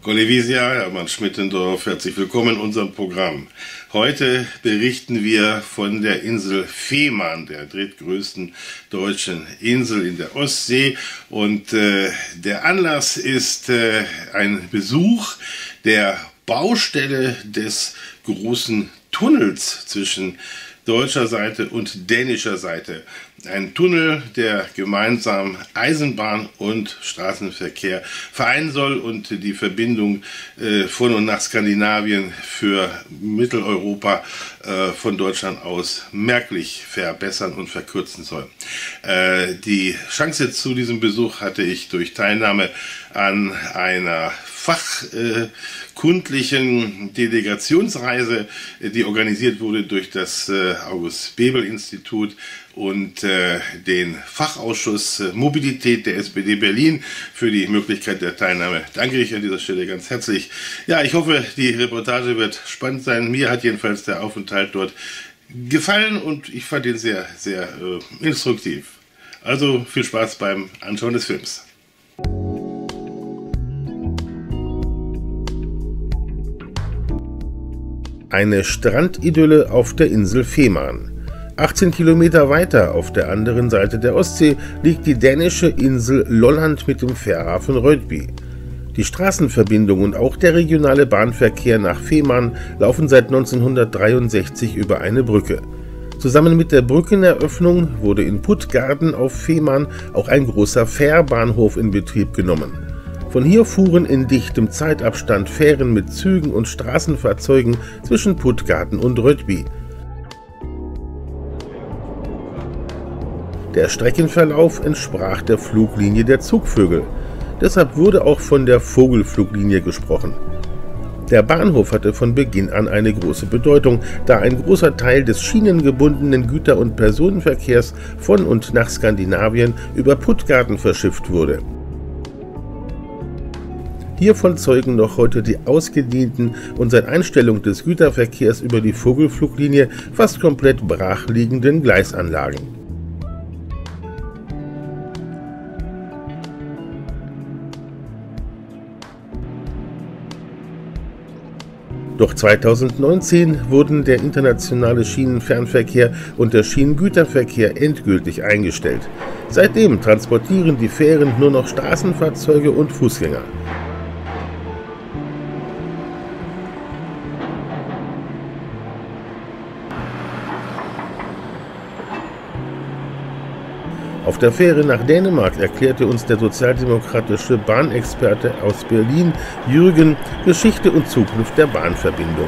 Gollivisia, Hermann Schmittendorf, herzlich willkommen in unserem Programm. Heute berichten wir von der Insel Fehmarn, der drittgrößten deutschen Insel in der Ostsee. Und der Anlass ist ein Besuch der Baustelle des großen Tunnels zwischen deutscher Seite und dänischer Seite. Ein Tunnel, der gemeinsam Eisenbahn und Straßenverkehr vereinen soll und die Verbindung von und nach Skandinavien für Mitteleuropa von Deutschland aus merklich verbessern und verkürzen soll. Die Chance zu diesem Besuch hatte ich durch Teilnahme an einer fachkundlichen Delegationsreise, die organisiert wurde durch das August-Bebel-Institut und den Fachausschuss Mobilität der SPD Berlin für die Möglichkeit der Teilnahme. Danke ich an dieser Stelle ganz herzlich. Ja, ich hoffe, die Reportage wird spannend sein. Mir hat jedenfalls der Aufenthalt dort gefallen und ich fand ihn sehr, sehr instruktiv. Also viel Spaß beim Anschauen des Films. Eine Strandidylle auf der Insel Fehmarn. 18 Kilometer weiter auf der anderen Seite der Ostsee liegt die dänische Insel Lolland mit dem Fährhafen Rødby. Die Straßenverbindung und auch der regionale Bahnverkehr nach Fehmarn laufen seit 1963 über eine Brücke. Zusammen mit der Brückeneröffnung wurde in Puttgarden auf Fehmarn auch ein großer Fährbahnhof in Betrieb genommen. Von hier fuhren in dichtem Zeitabstand Fähren mit Zügen und Straßenfahrzeugen zwischen Puttgarden und Rødby. Der Streckenverlauf entsprach der Fluglinie der Zugvögel. Deshalb wurde auch von der Vogelfluglinie gesprochen. Der Bahnhof hatte von Beginn an eine große Bedeutung, da ein großer Teil des schienengebundenen Güter- und Personenverkehrs von und nach Skandinavien über Puttgarden verschifft wurde. Hiervon zeugen noch heute die ausgedienten und seit Einstellung des Güterverkehrs über die Vogelfluglinie fast komplett brachliegenden Gleisanlagen. Doch 2019 wurden der internationale Schienenfernverkehr und der Schienengüterverkehr endgültig eingestellt. Seitdem transportieren die Fähren nur noch Straßenfahrzeuge und Fußgänger. Auf der Fähre nach Dänemark erklärte uns der sozialdemokratische Bahnexperte aus Berlin, Jürgen, Geschichte und Zukunft der Bahnverbindung.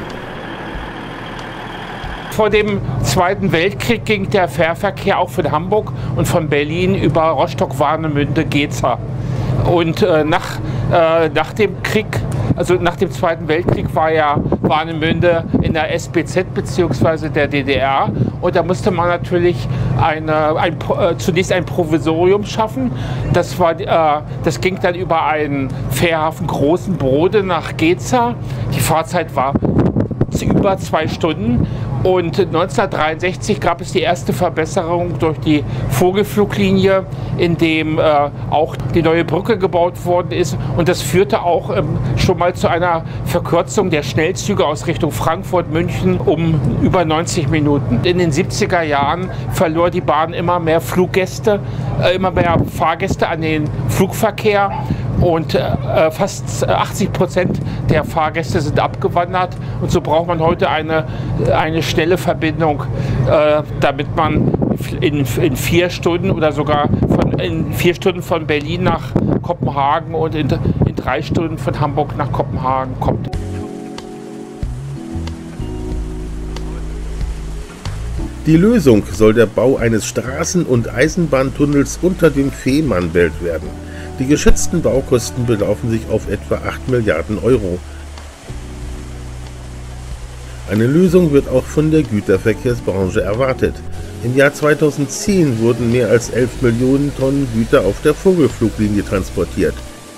Vor dem Zweiten Weltkrieg ging der Fährverkehr auch von Hamburg und von Berlin über Rostock, Warnemünde, Geza. Und nach dem Krieg, also nach dem Zweiten Weltkrieg, war ja Warnemünde in der SBZ bzw. der DDR. Und da musste man natürlich zunächst ein Provisorium schaffen. Das ging dann über einen Fährhafen Großen Brode nach Geza. Die Fahrzeit war über 2 Stunden. Und 1963 gab es die erste Verbesserung durch die Vogelfluglinie, in dem auch die neue Brücke gebaut worden ist. Und das führte auch schon mal zu einer Verkürzung der Schnellzüge aus Richtung Frankfurt, München um über 90 Minuten. In den 70er Jahren verlor die Bahn immer mehr Fahrgäste an den Flugverkehr. Und fast 80% der Fahrgäste sind abgewandert. Und so braucht man heute eine schnelle Verbindung, damit man in 4 Stunden oder sogar in 4 Stunden von Berlin nach Kopenhagen und in 3 Stunden von Hamburg nach Kopenhagen kommt. Die Lösung soll der Bau eines Straßen- und Eisenbahntunnels unter dem Fehmarnbelt werden. Die geschätzten Baukosten belaufen sich auf etwa 8 Milliarden Euro. Eine Lösung wird auch von der Güterverkehrsbranche erwartet. Im Jahr 2010 wurden mehr als 11 Millionen Tonnen Güter auf der Vogelfluglinie transportiert.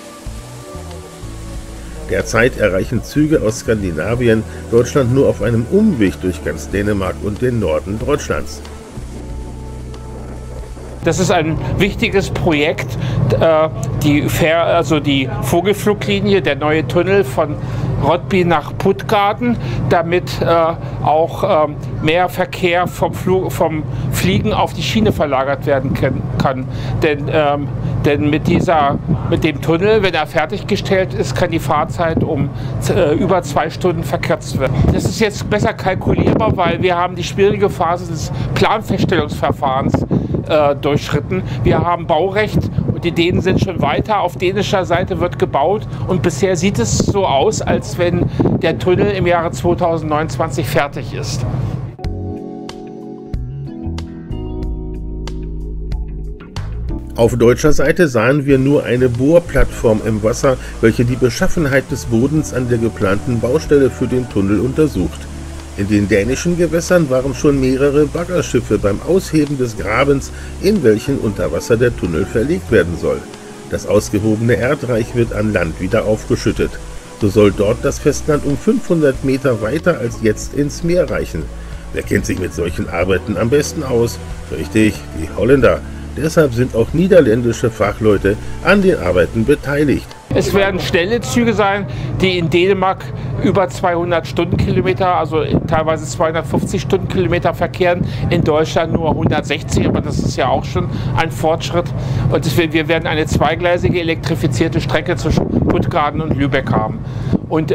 Derzeit erreichen Züge aus Skandinavien Deutschland nur auf einem Umweg durch ganz Dänemark und den Norden Deutschlands. Das ist ein wichtiges Projekt, die Vogelfluglinie, der neue Tunnel von Rotby nach Puttgarden, damit auch mehr Verkehr vom Fliegen auf die Schiene verlagert werden kann. Denn mit dem Tunnel, wenn er fertiggestellt ist, kann die Fahrzeit um über 2 Stunden verkürzt werden. Das ist jetzt besser kalkulierbar, weil wir haben die schwierige Phase des Planfeststellungsverfahrens durchschritten. Wir haben Baurecht und die Dänen sind schon weiter. Auf dänischer Seite wird gebaut und bisher sieht es so aus, als wenn der Tunnel im Jahre 2029 fertig ist. Auf deutscher Seite sahen wir nur eine Bohrplattform im Wasser, welche die Beschaffenheit des Bodens an der geplanten Baustelle für den Tunnel untersucht. In den dänischen Gewässern waren schon mehrere Baggerschiffe beim Ausheben des Grabens, in welchen unter Wasser der Tunnel verlegt werden soll. Das ausgehobene Erdreich wird an Land wieder aufgeschüttet. So soll dort das Festland um 500 Meter weiter als jetzt ins Meer reichen. Wer kennt sich mit solchen Arbeiten am besten aus? Richtig, die Holländer. Deshalb sind auch niederländische Fachleute an den Arbeiten beteiligt. Es werden schnelle Züge sein, die in Dänemark über 200 Stundenkilometer, also teilweise 250 Stundenkilometer verkehren, in Deutschland nur 160, aber das ist ja auch schon ein Fortschritt. Und wir werden eine zweigleisige elektrifizierte Strecke zwischen Puttgarden und Lübeck haben. Und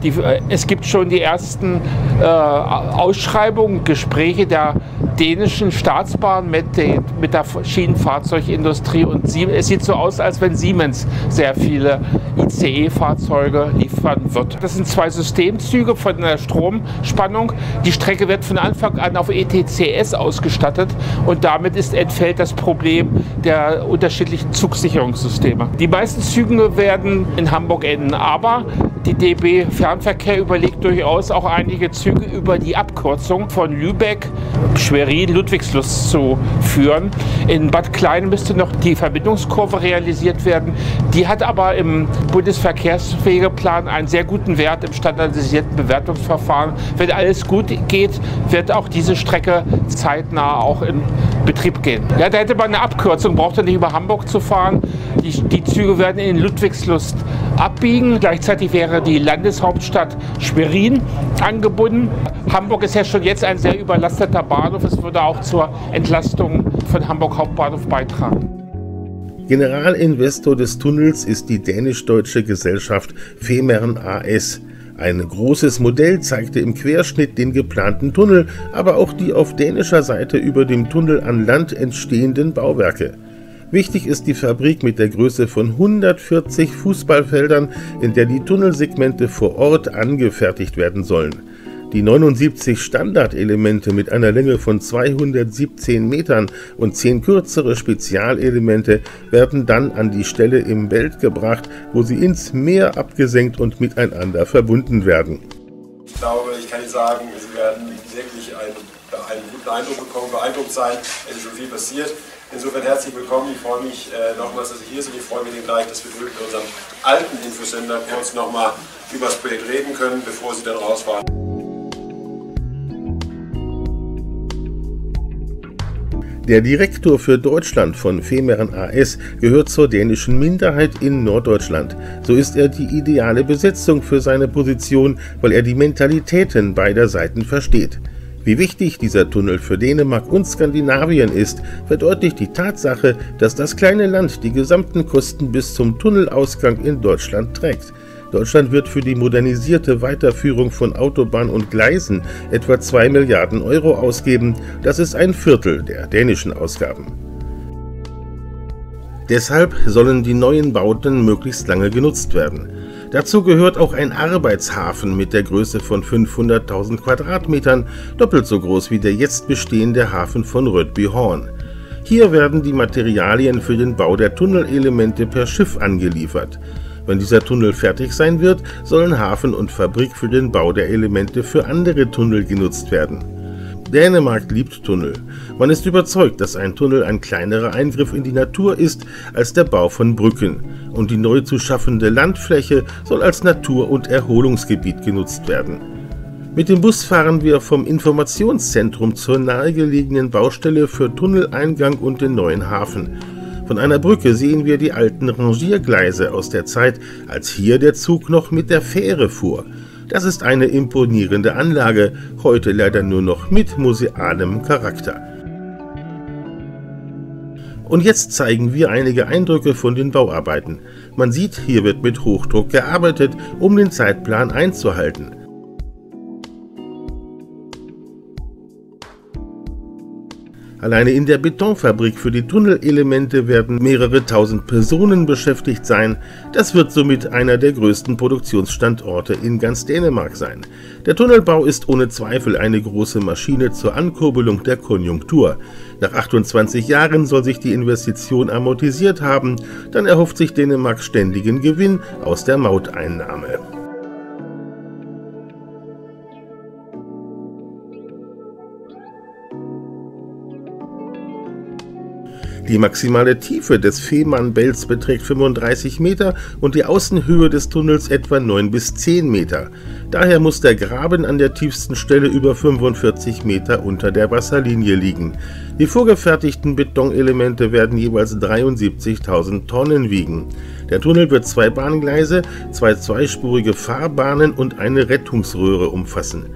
es gibt schon die ersten Ausschreibungen, Gespräche der dänischen Staatsbahn mit der Schienenfahrzeugindustrie. Und es sieht so aus, als wenn Siemens sehr viele ICE-Fahrzeuge liefern wird. Das sind 2 Systemzüge von der Stromspannung. Die Strecke wird von Anfang an auf ETCS ausgestattet und damit entfällt das Problem der unterschiedlichen Zugsicherungssysteme. Die meisten Züge werden in Hamburg enden, aber die DB Fernverkehr überlegt durchaus auch einige Züge über die Abkürzung von Lübeck, Schwerin, Ludwigslust zu führen. In Bad Klein müsste noch die Verbindungskurve realisiert werden. Die hat aber im Bundesverkehrswegeplan einen sehr guten Wert im standardisierten Bewertungsverfahren. Wenn alles gut geht, wird auch diese Strecke zeitnah auch in Betrieb gehen. Ja, da hätte man eine Abkürzung, braucht er nicht über Hamburg zu fahren. Die Züge werden in Ludwigslust abbiegen. Gleichzeitig wäre die Landeshauptstadt Schwerin angebunden. Hamburg ist ja schon jetzt ein sehr überlasteter Bahnhof. Es würde auch zur Entlastung von Hamburg Hauptbahnhof beitragen. Generalinvestor des Tunnels ist die dänisch-deutsche Gesellschaft Femern AS. Ein großes Modell zeigte im Querschnitt den geplanten Tunnel, aber auch die auf dänischer Seite über dem Tunnel an Land entstehenden Bauwerke. Wichtig ist die Fabrik mit der Größe von 140 Fußballfeldern, in der die Tunnelsegmente vor Ort angefertigt werden sollen. Die 79 Standardelemente mit einer Länge von 217 Metern und 10 kürzere Spezialelemente werden dann an die Stelle im Belt gebracht, wo sie ins Meer abgesenkt und miteinander verbunden werden. Ich glaube, ich kann Ihnen sagen, Sie werden wirklich einen guten Eindruck bekommen, beeindruckt sein. Es ist schon viel passiert. Insofern herzlich willkommen. Ich freue mich nochmals, dass Sie hier sind. Ich freue mich gleich, dass wir drüben mit unserem alten Infosender kurz nochmal über das Projekt reden können, bevor Sie dann rausfahren. Der Direktor für Deutschland von Femern AS gehört zur dänischen Minderheit in Norddeutschland. So ist er die ideale Besetzung für seine Position, weil er die Mentalitäten beider Seiten versteht. Wie wichtig dieser Tunnel für Dänemark und Skandinavien ist, verdeutlicht die Tatsache, dass das kleine Land die gesamten Kosten bis zum Tunnelausgang in Deutschland trägt. Deutschland wird für die modernisierte Weiterführung von Autobahn und Gleisen etwa 2 Milliarden Euro ausgeben. Das ist ein Viertel der dänischen Ausgaben. Deshalb sollen die neuen Bauten möglichst lange genutzt werden. Dazu gehört auch ein Arbeitshafen mit der Größe von 500.000 Quadratmetern, doppelt so groß wie der jetzt bestehende Hafen von Rødbyhavn. Hier werden die Materialien für den Bau der Tunnelelemente per Schiff angeliefert. Wenn dieser Tunnel fertig sein wird, sollen Hafen und Fabrik für den Bau der Elemente für andere Tunnel genutzt werden. Dänemark liebt Tunnel. Man ist überzeugt, dass ein Tunnel ein kleinerer Eingriff in die Natur ist als der Bau von Brücken. Und die neu zu schaffende Landfläche soll als Natur- und Erholungsgebiet genutzt werden. Mit dem Bus fahren wir vom Informationszentrum zur nahegelegenen Baustelle für Tunneleingang und den neuen Hafen. Von einer Brücke sehen wir die alten Rangiergleise aus der Zeit, als hier der Zug noch mit der Fähre fuhr. Das ist eine imponierende Anlage, heute leider nur noch mit musealem Charakter. Und jetzt zeigen wir einige Eindrücke von den Bauarbeiten. Man sieht, hier wird mit Hochdruck gearbeitet, um den Zeitplan einzuhalten. Alleine in der Betonfabrik für die Tunnelelemente werden mehrere tausend Personen beschäftigt sein. Das wird somit einer der größten Produktionsstandorte in ganz Dänemark sein. Der Tunnelbau ist ohne Zweifel eine große Maschine zur Ankurbelung der Konjunktur. Nach 28 Jahren soll sich die Investition amortisiert haben, dann erhofft sich Dänemark ständigen Gewinn aus der Mauteinnahme. Die maximale Tiefe des Fehmarnbelts beträgt 35 Meter und die Außenhöhe des Tunnels etwa 9 bis 10 Meter. Daher muss der Graben an der tiefsten Stelle über 45 Meter unter der Wasserlinie liegen. Die vorgefertigten Betonelemente werden jeweils 73.000 Tonnen wiegen. Der Tunnel wird 2 Bahngleise, 2 zweispurige Fahrbahnen und eine Rettungsröhre umfassen.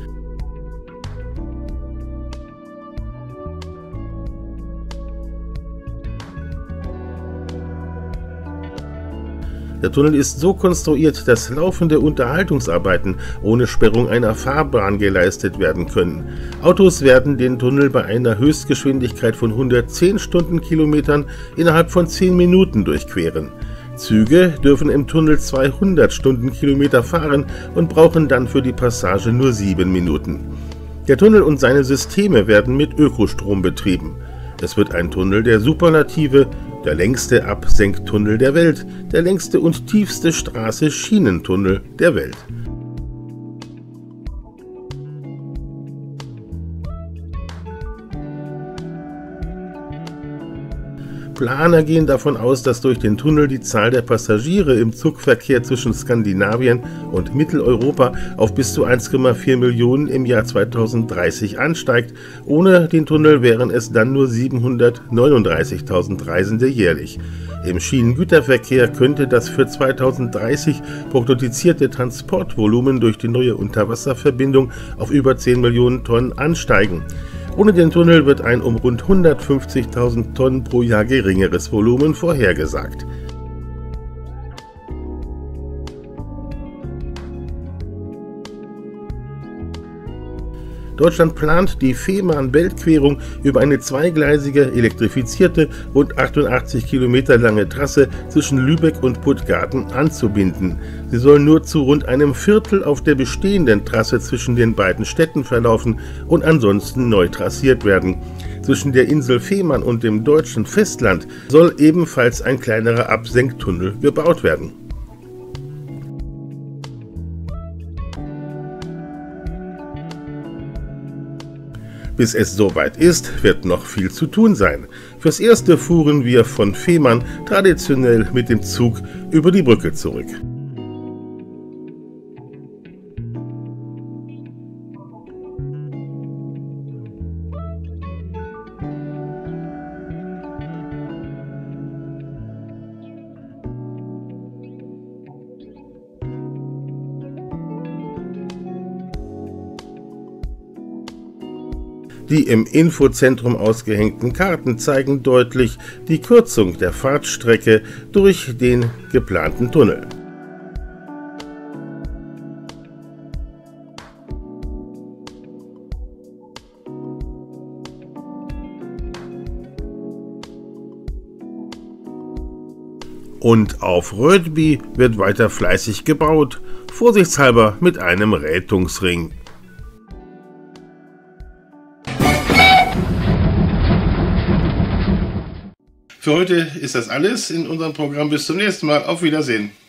Der Tunnel ist so konstruiert, dass laufende Unterhaltungsarbeiten ohne Sperrung einer Fahrbahn geleistet werden können. Autos werden den Tunnel bei einer Höchstgeschwindigkeit von 110 Stundenkilometern innerhalb von 10 Minuten durchqueren. Züge dürfen im Tunnel 200 Stundenkilometer fahren und brauchen dann für die Passage nur 7 Minuten. Der Tunnel und seine Systeme werden mit Ökostrom betrieben. Es wird ein Tunnel der Superlative, der längste Absenktunnel der Welt, der längste und tiefste Straße-Schienentunnel der Welt. Planer gehen davon aus, dass durch den Tunnel die Zahl der Passagiere im Zugverkehr zwischen Skandinavien und Mitteleuropa auf bis zu 1,4 Millionen im Jahr 2030 ansteigt. Ohne den Tunnel wären es dann nur 739.000 Reisende jährlich. Im Schienengüterverkehr könnte das für 2030 prognostizierte Transportvolumen durch die neue Unterwasserverbindung auf über 10 Millionen Tonnen ansteigen. Ohne den Tunnel wird ein um rund 150.000 Tonnen pro Jahr geringeres Volumen vorhergesagt. Deutschland plant, die Fehmarnbeltquerung über eine zweigleisige, elektrifizierte, rund 88 Kilometer lange Trasse zwischen Lübeck und Puttgarten anzubinden. Sie soll nur zu rund einem Viertel auf der bestehenden Trasse zwischen den beiden Städten verlaufen und ansonsten neu trassiert werden. Zwischen der Insel Fehmarn und dem deutschen Festland soll ebenfalls ein kleinerer Absenktunnel gebaut werden. Bis es soweit ist, wird noch viel zu tun sein. Fürs Erste fuhren wir von Fehmarn traditionell mit dem Zug über die Brücke zurück. Die im Infozentrum ausgehängten Karten zeigen deutlich die Kürzung der Fahrtstrecke durch den geplanten Tunnel. Und auf Rödby wird weiter fleißig gebaut, vorsichtshalber mit einem Rettungsring. Für heute ist das alles in unserem Programm. Bis zum nächsten Mal. Auf Wiedersehen.